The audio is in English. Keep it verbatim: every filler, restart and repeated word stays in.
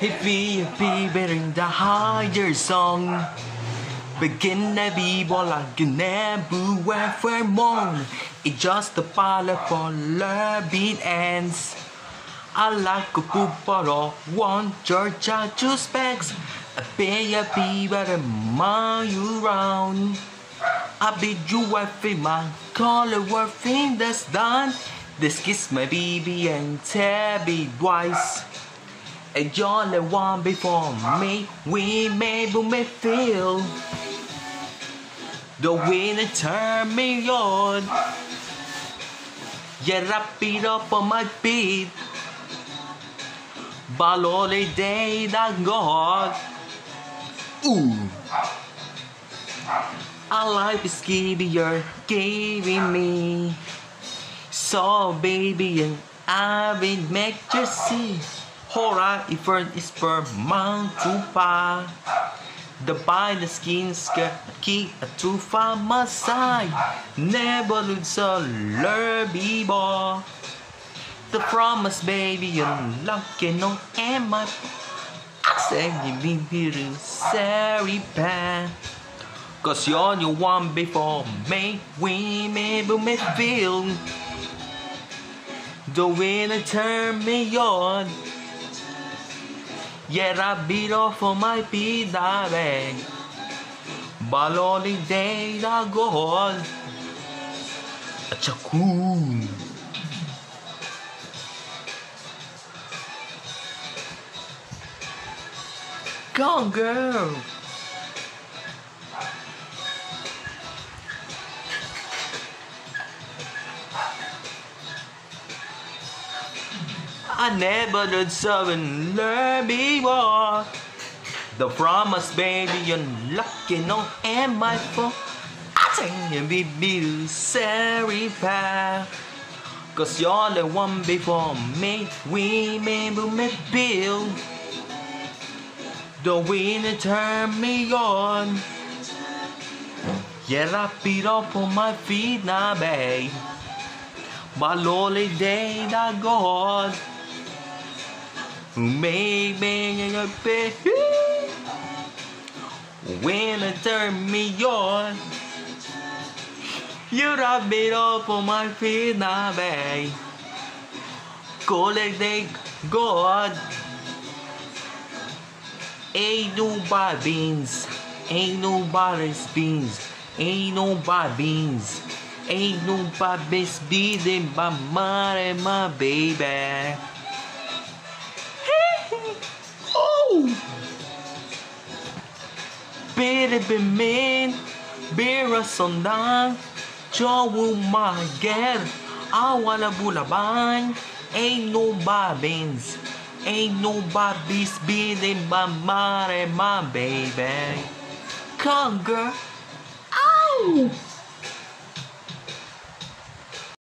Hippie, hippie, better in the higher song. Begin to be more like an everywhere moan. It's just a pile for beat ends. I like a poop bottle, one Georgia juice bags. A pay a pee better mile you round. I beat you every man, call it worthing that's done. This kiss my baby and Tabby twice. And you're the one before me, we maybe may feel the wind turn me on. Yeah, wrap it up on my feet. But all the day that God. Ooh, our life is giving you're giving me. So baby, and I will make you see. Horror if is per month to far. The by the skin skirt keep a too far my side. Never lose a lurby ball. The promise baby you're lucky no and my I say you be beautiful sorry pan. Cause you're the one before me. We maybe may feel the wind turn me on. Yeah, I beat off on my feet that way. But all the days are gone. A chacoon. Go on, girl. I never did something learn before. The promise, baby, you're lucky, no, and my fault. I think you be be sorry, pal. Cause you're the one before me. We maybe may feel the wind turn me on. Yeah, I beat up on my feet now, babe. But lonely day that God. Maybe a bit when it turn me on. You wrap it up on my feet now, babe. Go like they God. Ain't nobody beans, ain't nobody's beans, ain't nobody beans, ain't nobody's beating by my my baby. Baby be mean, be a sundown, Joe my girl, I wanna bulaban. Ain't nobody beans, ain't nobody's beating by my my baby. Come girl, ow.